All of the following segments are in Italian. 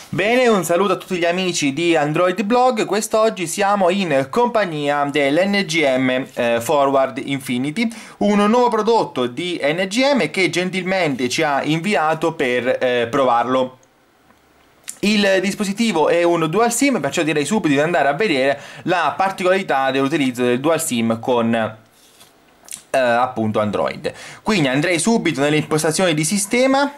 Bene, un saluto a tutti gli amici di Android Blog. Quest'oggi siamo in compagnia dell'NGM Forward Infinity, un nuovo prodotto di NGM che gentilmente ci ha inviato per provarlo. Il dispositivo è un dual SIM, perciò direi subito di andare a vedere la particolarità dell'utilizzo del dual SIM con appunto Android. Quindi andrei subito nelle impostazioni di sistema.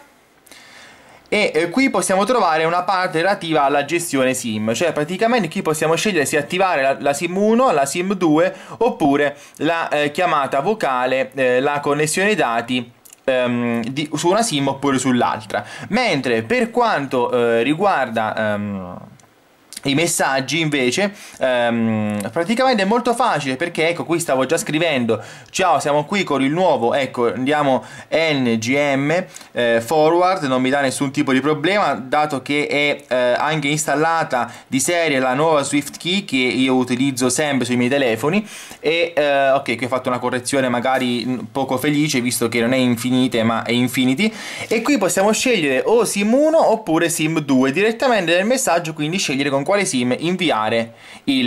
E qui possiamo trovare una parte relativa alla gestione SIM, cioè praticamente qui possiamo scegliere se attivare la SIM 1, la SIM 2 oppure la chiamata vocale, la connessione dati su una SIM oppure sull'altra. Mentre per quanto riguarda i messaggi invece praticamente è molto facile, perché ecco, qui stavo già scrivendo ciao, siamo qui con il nuovo, ecco, andiamo NGM Forward, non mi dà nessun tipo di problema dato che è anche installata di serie la nuova SwiftKey che io utilizzo sempre sui miei telefoni. E ok, qui ho fatto una correzione magari poco felice, visto che non è Infinite ma è Infinity, e qui possiamo scegliere o SIM 1 oppure SIM 2 direttamente nel messaggio, quindi scegliere con quale SIM inviare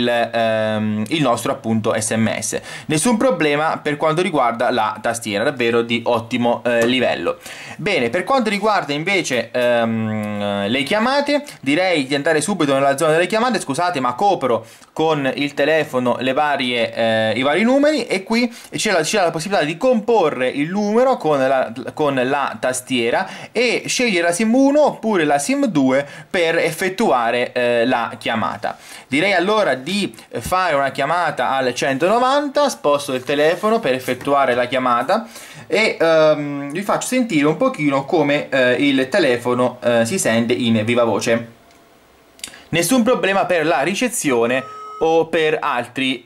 il nostro appunto SMS. Nessun problema per quanto riguarda la tastiera, davvero di ottimo livello. Bene, per quanto riguarda invece le chiamate, direi di andare subito nella zona delle chiamate. Scusate, ma copro con il telefono i vari numeri, e qui c'è la possibilità di comporre il numero con la tastiera e scegliere la SIM 1 oppure la SIM 2 per effettuare la chiamata. Direi allora di fare una chiamata al 190, sposto il telefono per effettuare la chiamata e vi faccio sentire un pochino come il telefono si sente in viva voce. Nessun problema per la ricezione o per altri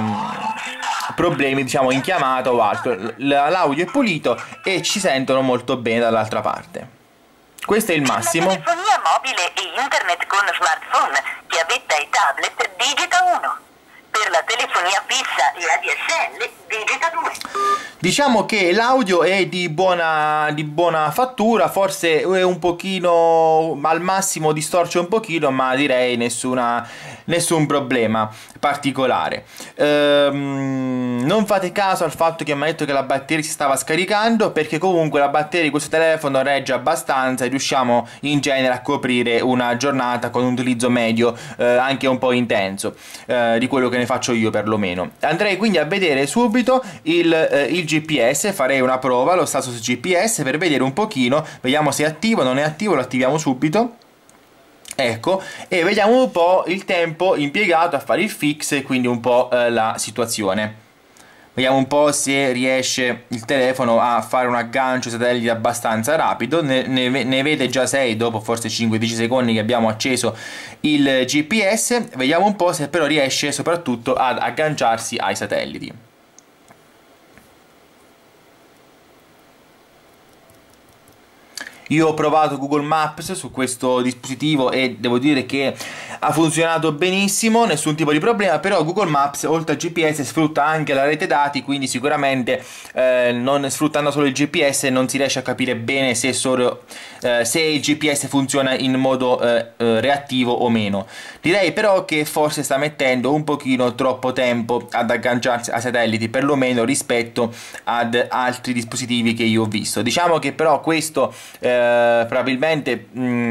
problemi, diciamo, in chiamata o altro. L'audio è pulito e ci sentono molto bene dall'altra parte. Questo è il massimo. Per la telefonia mobile e internet con smartphone, chiavetta e tablet, digita 1. Per la telefonia fissa e ADSL, digita 2. Diciamo che l'audio è di buona fattura, forse è un pochino, al massimo distorce un pochino, ma direi nessun problema particolare. Non fate caso al fatto che mi ha detto che la batteria si stava scaricando, perché comunque la batteria di questo telefono regge abbastanza e riusciamo in genere a coprire una giornata con un utilizzo medio anche un po' intenso di quello che ne faccio io perlomeno. Andrei quindi a vedere subito il GPS, farei una prova, lo status GPS, per vedere un pochino, vediamo se è attivo o non è attivo. Lo attiviamo subito. Ecco, e vediamo un po' il tempo impiegato a fare il fix e quindi un po' la situazione. Vediamo un po' se riesce il telefono a fare un aggancio satellite abbastanza rapido. Ne vede già 6 dopo forse 5-10 secondi che abbiamo acceso il GPS. Vediamo un po' se però riesce soprattutto ad agganciarsi ai satelliti. Io ho provato Google Maps su questo dispositivo e devo dire che ha funzionato benissimo, nessun tipo di problema. Però Google Maps oltre al GPS sfrutta anche la rete dati, quindi sicuramente non sfruttando solo il GPS non si riesce a capire bene se il GPS funziona in modo reattivo o meno. Direi però che forse sta mettendo un pochino troppo tempo ad agganciarsi ai satelliti, perlomeno rispetto ad altri dispositivi che io ho visto. Diciamo che però questo probabilmente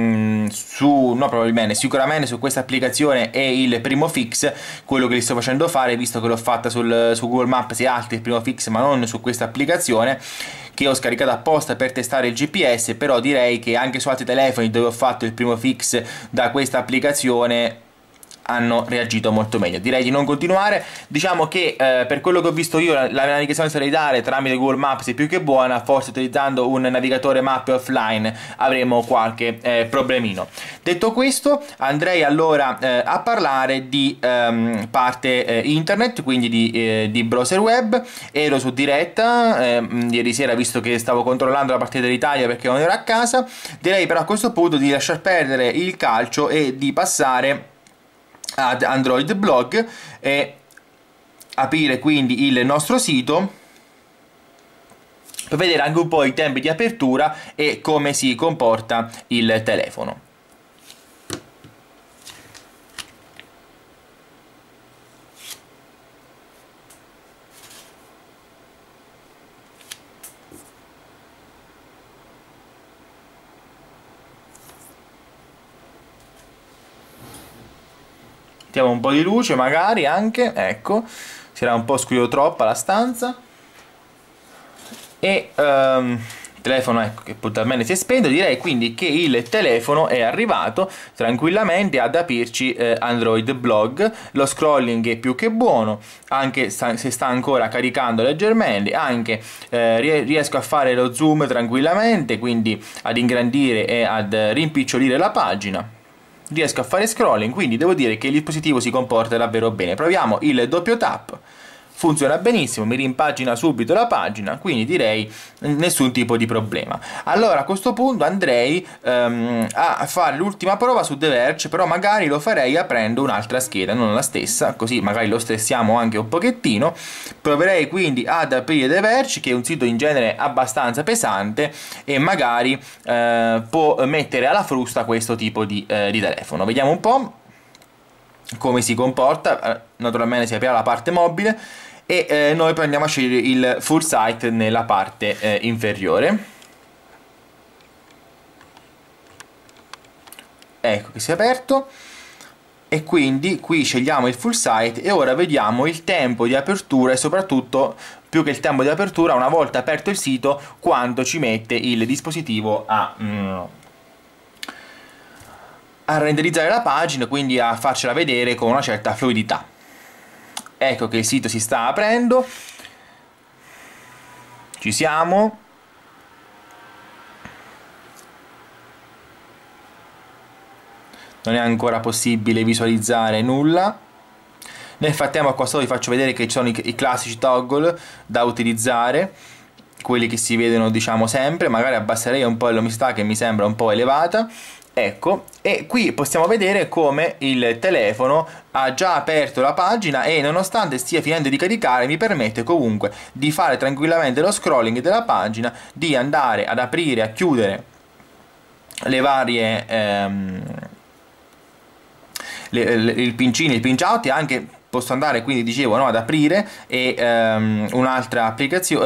sicuramente su questa applicazione è il primo fix, quello che gli sto facendo fare, visto che l'ho fatta su Google Maps e altri, il primo fix, ma non su questa applicazione che ho scaricato apposta per testare il GPS. Però direi che anche su altri telefoni dove ho fatto il primo fix da questa applicazione hanno reagito molto meglio. Direi di non continuare. Diciamo che per quello che ho visto io la navigazione satellitare tramite Google Maps è più che buona. Forse utilizzando un navigatore mappe offline avremo qualche problemino. Detto questo, andrei allora a parlare di parte internet, quindi di browser web. Ero su diretta ieri sera, visto che stavo controllando la partita dell'Italia perché non ero a casa. Direi però a questo punto di lasciar perdere il calcio e di passare ad Android Blog e aprire quindi il nostro sito per vedere anche un po' i tempi di apertura e come si comporta il telefono. mettiamo un po' di luce magari anche, ecco, si era un po' scuro troppa la stanza. E il telefono, ecco, che puntualmente si è spento. Direi quindi che il telefono è arrivato tranquillamente ad aprirci Android Blog. Lo scrolling è più che buono, anche se sta ancora caricando leggermente, anche riesco a fare lo zoom tranquillamente, quindi ad ingrandire e ad rimpicciolire la pagina. Riesco a fare scrolling, quindi devo dire che il dispositivo si comporta davvero bene. Proviamo il doppio tap. Funziona benissimo, mi rimpagina subito la pagina, quindi direi nessun tipo di problema. Allora a questo punto andrei a fare l'ultima prova su The Verge, però magari lo farei aprendo un'altra scheda, non la stessa, così magari lo stressiamo anche un pochettino. Proverei quindi ad aprire The Verge, che è un sito in genere abbastanza pesante e magari può mettere alla frusta questo tipo di telefono. Vediamo un po' come si comporta. Naturalmente si aprirà la parte mobile e noi poi andiamo a scegliere il full site nella parte inferiore. Ecco che si è aperto, e quindi qui scegliamo il full site e ora vediamo il tempo di apertura e soprattutto, più che il tempo di apertura, una volta aperto il sito, quanto ci mette il dispositivo a renderizzare la pagina, quindi a farcela vedere con una certa fluidità. Ecco che il sito si sta aprendo, ci siamo. Non è ancora possibile visualizzare nulla. Nel frattempo qua sotto vi faccio vedere che ci sono i classici toggle da utilizzare, quelli che si vedono diciamo sempre. Magari abbasserei un po' l'umidità che mi sembra un po' elevata. Ecco, e qui possiamo vedere come il telefono ha già aperto la pagina e nonostante stia finendo di caricare mi permette comunque di fare tranquillamente lo scrolling della pagina, di andare ad aprire e a chiudere le varie il pincino, il pinch out, e anche posso andare, quindi dicevo, no, ad aprire e un'altra applicazione,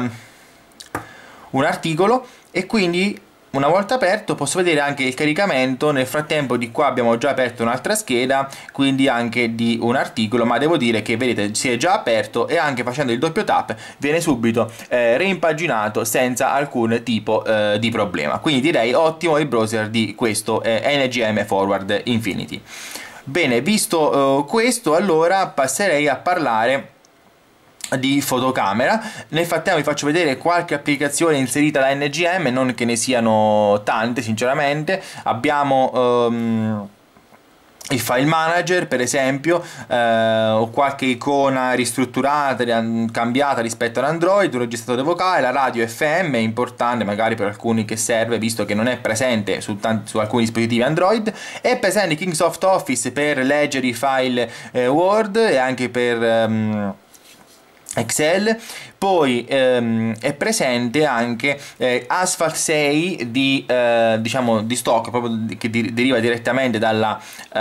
un articolo, e quindi una volta aperto posso vedere anche il caricamento. Nel frattempo di qua abbiamo già aperto un'altra scheda, quindi anche di un articolo, ma devo dire che vedete si è già aperto e anche facendo il doppio tap viene subito reimpaginato senza alcun tipo di problema. Quindi direi ottimo il browser di questo NGM Forward Infinity. Bene, visto questo, allora passerei a parlare di fotocamera. Nel frattempo vi faccio vedere qualche applicazione inserita da NGM, non che ne siano tante sinceramente. Abbiamo il file manager per esempio, o qualche icona ristrutturata, cambiata rispetto ad Android, un registratore vocale, la radio FM è importante magari per alcuni che serve, visto che non è presente su alcuni dispositivi Android. È presente Kingsoft Office per leggere i file Word e anche per Excel. Poi è presente anche Asphalt 6 di, diciamo, di stock, proprio che deriva direttamente dalla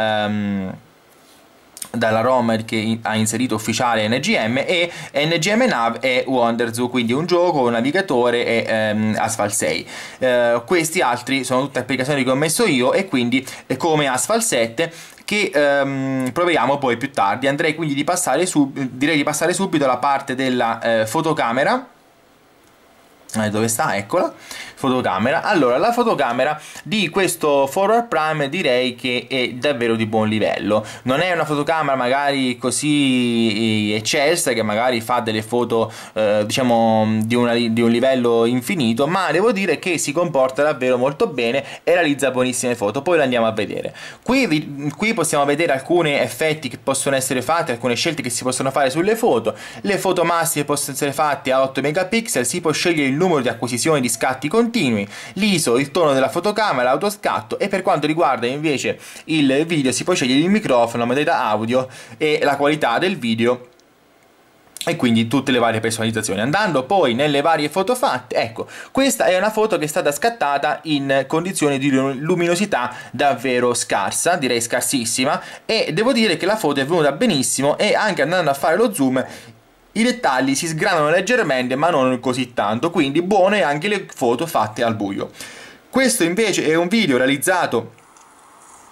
ROM che ha inserito ufficiale NGM, e NGM Nav e Wonderzoo, quindi un gioco, un navigatore e Asphalt 6. Questi altri sono tutte applicazioni che ho messo io, e quindi come Asphalt 7 che proviamo poi più tardi. Andrei quindi direi di passare subito alla parte della fotocamera. Dove sta? Eccola, fotocamera. Allora, la fotocamera di questo Forward Prime direi che è davvero di buon livello. Non è una fotocamera magari così eccelsa, che magari fa delle foto diciamo di un livello infinito, ma devo dire che si comporta davvero molto bene e realizza buonissime foto. Poi le andiamo a vedere. Qui possiamo vedere alcuni effetti che possono essere fatti, alcune scelte che si possono fare sulle foto. Le foto massime possono essere fatte a 8 megapixel, si può scegliere il numero di acquisizione di scatti continui, l'ISO, il tono della fotocamera, l'autoscatto, e per quanto riguarda invece il video si può scegliere il microfono, la modalità audio e la qualità del video, e quindi tutte le varie personalizzazioni. Andando poi nelle varie foto fatte, ecco, questa è una foto che è stata scattata in condizioni di luminosità davvero scarsa, direi scarsissima, e devo dire che la foto è venuta benissimo, e anche andando a fare lo zoom i dettagli si sgranano leggermente ma non così tanto, quindi buone anche le foto fatte al buio. Questo invece è un video realizzato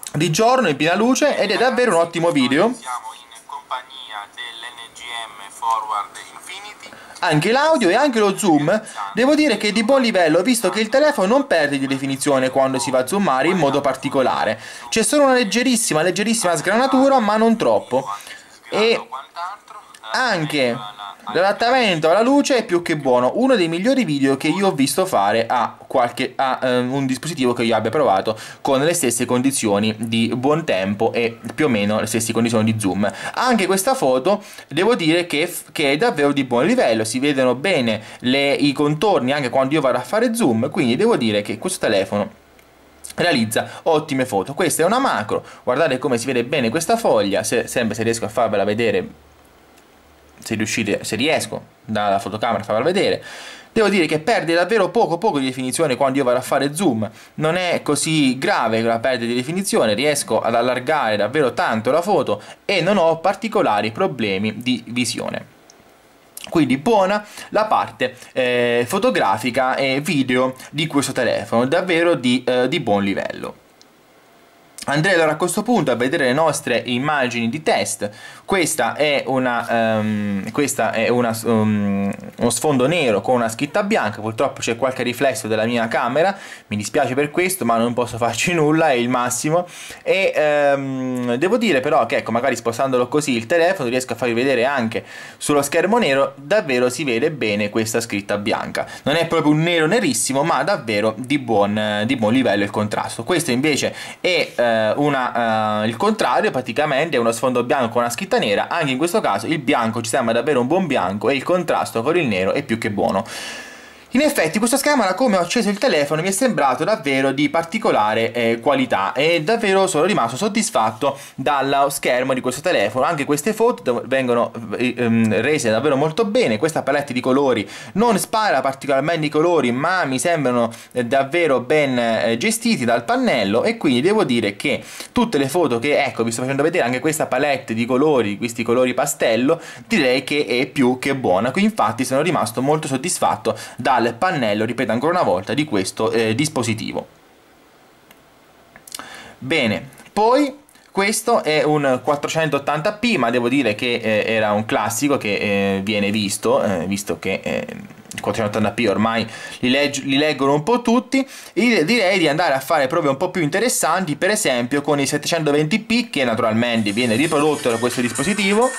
di giorno in piena luce ed è davvero un ottimo video. Siamo in compagnia dell'NGM Forward Infinity. Anche l'audio e anche lo zoom devo dire che è di buon livello, visto che il telefono non perde di definizione quando si va a zoomare in modo particolare. C'è solo una leggerissima sgranatura, ma non troppo. E anche l'adattamento alla luce è più che buono, uno dei migliori video che io ho visto fare a un dispositivo che io abbia provato con le stesse condizioni di buon tempo e più o meno le stesse condizioni di zoom. Anche questa foto devo dire che è davvero di buon livello, si vedono bene i contorni anche quando io vado a fare zoom, quindi devo dire che questo telefono realizza ottime foto. Questa è una macro, guardate come si vede bene questa foglia, sempre se riesco a farvela vedere, se riesco dalla fotocamera a farvela vedere. Devo dire che perde davvero poco di definizione quando io vado a fare zoom, non è così grave la perdita di definizione, riesco ad allargare davvero tanto la foto e non ho particolari problemi di visione. Quindi buona la parte fotografica e video di questo telefono, davvero di buon livello. Andrei allora a questo punto a vedere le nostre immagini di test. Questa è uno sfondo nero con una scritta bianca, purtroppo c'è qualche riflesso della mia camera, mi dispiace per questo ma non posso farci nulla, è il massimo. E devo dire però che ecco, magari spostandolo così il telefono riesco a farvi vedere anche sullo schermo nero, davvero si vede bene questa scritta bianca. Non è proprio un nero nerissimo, ma davvero di buon livello il contrasto. Questo invece è il contrario, praticamente è uno sfondo bianco con una scritta nera. Anche in questo caso il bianco ci sembra davvero un buon bianco e il contrasto con il nero è più che buono. In effetti questo schermo, da come ho acceso il telefono, mi è sembrato davvero di particolare qualità e davvero sono rimasto soddisfatto dallo schermo di questo telefono. Anche queste foto vengono rese davvero molto bene, questa palette di colori non spara particolarmente i colori, ma mi sembrano davvero ben gestiti dal pannello, e quindi devo dire che tutte le foto che ecco vi sto facendo vedere, anche questa palette di colori, questi colori pastello, direi che è più che buona. Qui infatti sono rimasto molto soddisfatto dal pannello, ripeto ancora una volta, di questo dispositivo. Bene, poi questo è un 480p, ma devo dire che era un classico che viene visto, visto che il 480p ormai li leggono un po' tutti. E direi di andare a fare prove un po' più interessanti, per esempio con il 720p, che naturalmente viene riprodotto da questo dispositivo.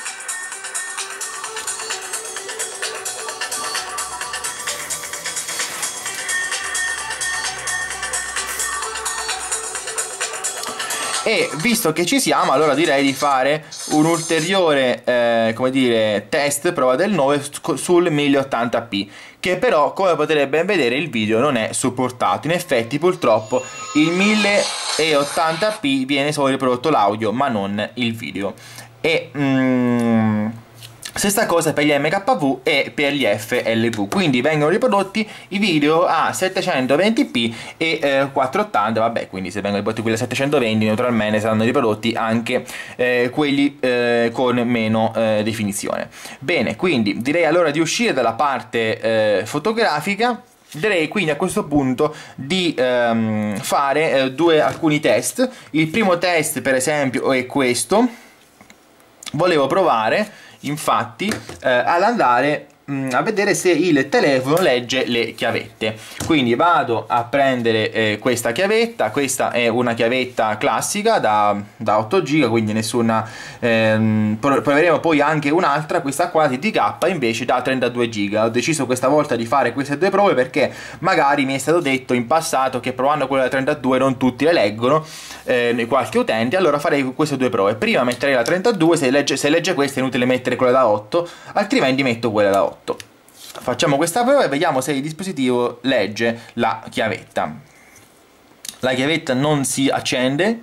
E visto che ci siamo, allora direi di fare un ulteriore come dire, test prova del 9 sul 1080p, che però, come potete ben vedere, il video non è supportato. In effetti purtroppo il 1080p viene solo riprodotto l'audio ma non il video. E stessa cosa per gli MKV e per gli FLV, quindi vengono riprodotti i video a 720p e 480, vabbè, quindi se vengono riprodotti quelli a 720 naturalmente saranno riprodotti anche quelli con meno definizione. Bene, quindi direi allora di uscire dalla parte fotografica. Direi quindi a questo punto di fare alcuni test. Il primo test per esempio è questo. Volevo provare infatti ad andare a vedere se il telefono legge le chiavette. Quindi vado a prendere questa chiavetta. Questa è una chiavetta classica da 8 giga, quindi nessuna proveremo poi anche un'altra, questa qua TTK invece da 32 giga. Ho deciso questa volta di fare queste due prove perché magari mi è stato detto in passato che provando quella da 32 non tutti le leggono, qualche utente. Allora farei queste due prove. Prima metterei la 32, se legge questa è inutile mettere quella da 8, altrimenti metto quella da 8. Facciamo questa prova e vediamo se il dispositivo legge la chiavetta. La chiavetta non si accende,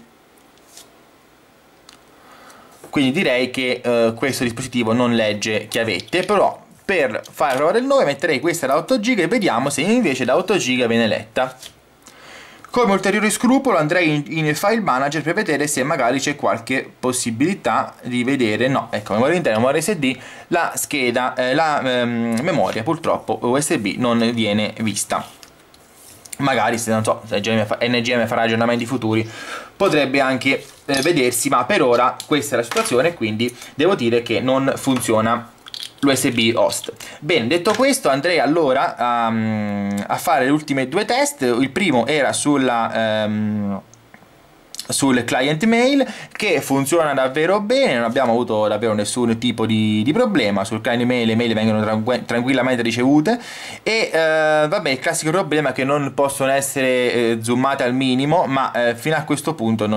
quindi direi che questo dispositivo non legge chiavette. Però per fare la prova del 9 metterei questa da 8 giga e vediamo se invece da 8 giga viene letta. Come ulteriore scrupolo andrei in File Manager per vedere se magari c'è qualche possibilità di vedere. No, ecco, memoria interna, memoria SD, la scheda, la memoria purtroppo USB non viene vista. magari se non so, se NGM farà aggiornamenti futuri potrebbe anche vedersi, ma per ora questa è la situazione, quindi devo dire che non funziona l'USB host. Bene, detto questo andrei allora a fare le ultime due test. Il primo era sul client mail, che funziona davvero bene, non abbiamo avuto davvero nessun tipo di problema. Sul client mail le mail vengono tranquillamente ricevute e vabbè, il classico problema è che non possono essere zoomate al minimo, ma fino a questo punto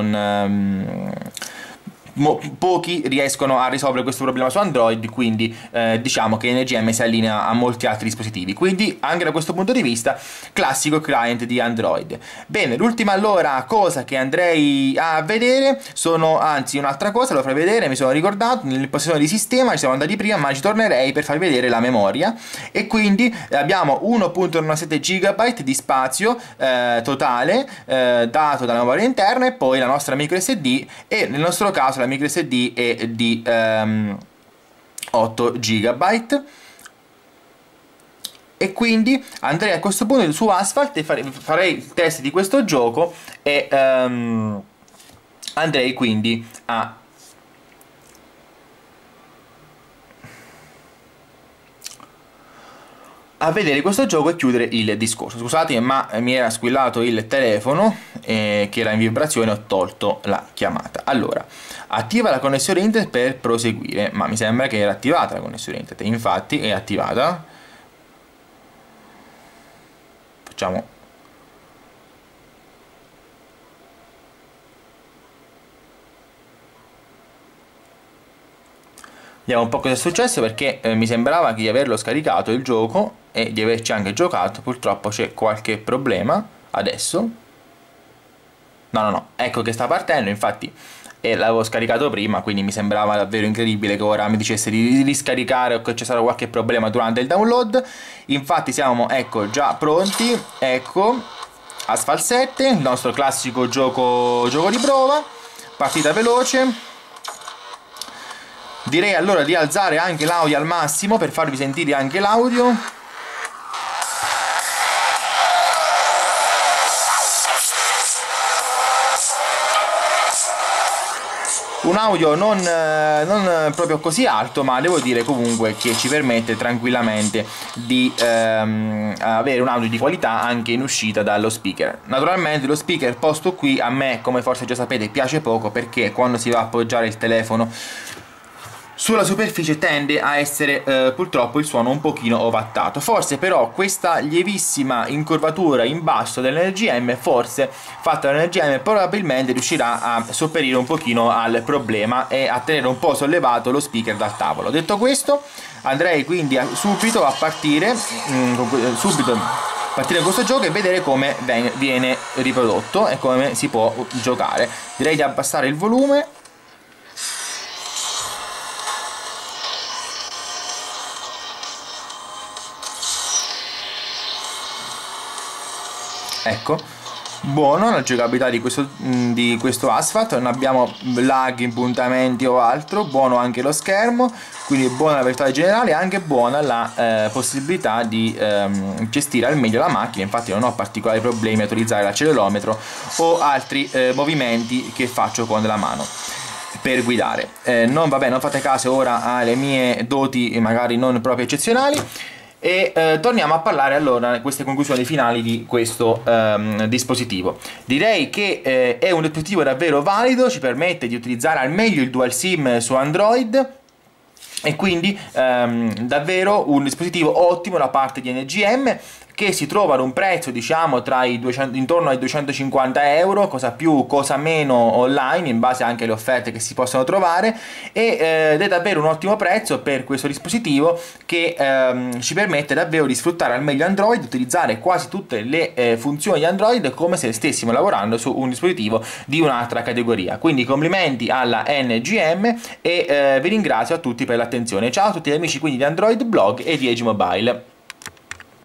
pochi riescono a risolvere questo problema su Android, quindi diciamo che NGM si allinea a molti altri dispositivi, quindi anche da questo punto di vista classico client di Android. Bene, l'ultima allora cosa che andrei a vedere anzi un'altra cosa lo farò vedere, mi sono ricordato, nell'impostazione di sistema ci siamo andati prima, ma ci tornerei per farvi vedere la memoria, e quindi abbiamo 1.97 GB di spazio totale dato dalla memoria interna, e poi la nostra micro SD, e nel nostro caso la micro SD è di 8 GB, e quindi andrei a questo punto su Asphalt e farei il test di questo gioco, e andrei quindi a vedere questo gioco e chiudere il discorso. Scusate, ma mi era squillato il telefono che era in vibrazione, ho tolto la chiamata. Allora, attiva la connessione internet per proseguire, ma mi sembra che era attivata la connessione internet, infatti è attivata. Facciamo vediamo un po' cosa è successo, perché mi sembrava di averlo scaricato il gioco e di averci anche giocato. Purtroppo c'è qualche problema adesso. No, ecco che sta partendo, infatti l'avevo scaricato prima, quindi mi sembrava davvero incredibile che ora mi dicesse di riscaricare o che c'è stato qualche problema durante il download. Infatti siamo, ecco, già pronti. Ecco Asphalt 7, il nostro classico gioco di prova, partita veloce. Direi allora di alzare anche l'audio al massimo per farvi sentire anche l'audio. Un audio non proprio così alto, ma devo dire comunque che ci permette tranquillamente di avere un audio di qualità anche in uscita dallo speaker. Naturalmente lo speaker posto qui a me, come forse già sapete, piace poco, perché quando si va a appoggiare il telefono sulla superficie tende a essere purtroppo il suono un pochino ovattato. Forse però questa lievissima incurvatura in basso dell'NGM, forse fatta dall'NGM, probabilmente riuscirà a sopperire un pochino al problema e a tenere un po' sollevato lo speaker dal tavolo. Detto questo, andrei quindi subito a partire partire questo gioco e vedere come viene riprodotto e come si può giocare. Direi di abbassare il volume. Ecco, buono la giocabilità di questo Asphalt, non abbiamo lag, impuntamenti o altro, buono anche lo schermo, quindi buona la velocità generale e anche buona la possibilità di gestire al meglio la macchina. Infatti non ho particolari problemi a utilizzare l'accelerometro o altri movimenti che faccio con la mano per guidare. Non fate caso ora alle mie doti magari non proprio eccezionali. E torniamo a parlare allora di queste conclusioni finali di questo dispositivo. Direi che è un dispositivo davvero valido, ci permette di utilizzare al meglio il dual SIM su Android, e quindi davvero un dispositivo ottimo da parte di NGM, che si trova ad un prezzo diciamo intorno ai 250 euro, cosa più cosa meno online in base anche alle offerte che si possono trovare, ed è davvero un ottimo prezzo per questo dispositivo che ci permette davvero di sfruttare al meglio Android, utilizzare quasi tutte le funzioni di Android come se stessimo lavorando su un dispositivo di un'altra categoria. Quindi complimenti alla NGM e vi ringrazio a tutti per l'attenzione. Ciao a tutti gli amici quindi di Android Blog e di Age Mobile.